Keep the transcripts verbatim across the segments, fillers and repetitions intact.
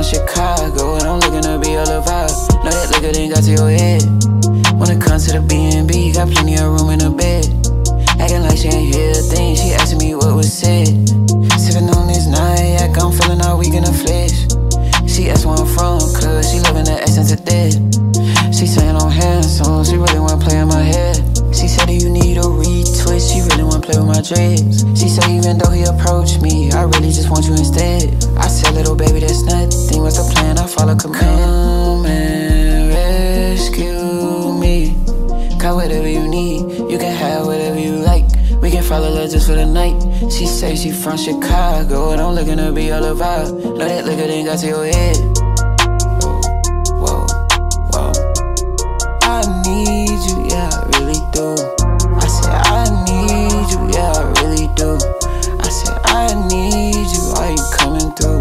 Chicago, and I'm looking to be all about. Know that liquor done got to your head. When it comes to the B and B, got plenty of room in the bed. Acting like she ain't hear a thing, she asking me what was said. Sipping on this night, I'm feeling all weak in the flesh. She asked where I'm from, cause she loving the essence of dead. She saying I'm handsome, she really wanna play in my head. She said, do you need a retwist? She really wanna play with my dreads. She said, even though he approached me, I really just want you instead. I said, little baby, that's nothing. What's the plan? I follow command. Come and rescue me. Got whatever you need, you can have whatever you like. We can follow love just for the night. She say she from Chicago, and I'm looking to be all about. Know that liquor done got to your head. Whoa, whoa, whoa. I need you, yeah, I really do. I said I need you, yeah, I really do. I said I need you, are you coming through?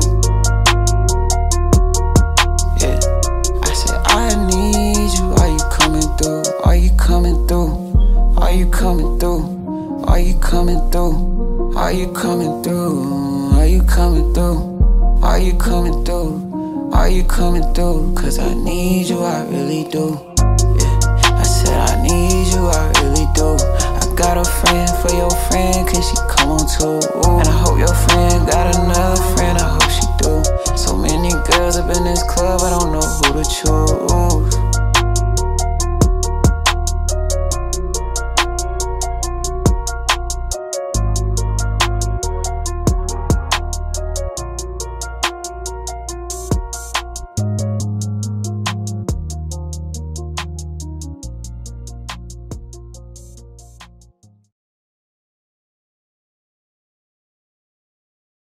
Yeah, I said I need you, are you coming through? Are you coming through? Are you coming through? Are you coming through? Are you coming through? Are you coming through? Are you coming through? Are you coming through? Cause I need you, I really do. Yeah, I said I need you, I really do. I got a friend for your friend, cause she come on too. And I hope your friend got another friend, I hope she do. So many girls up in this club, I don't know who to choose.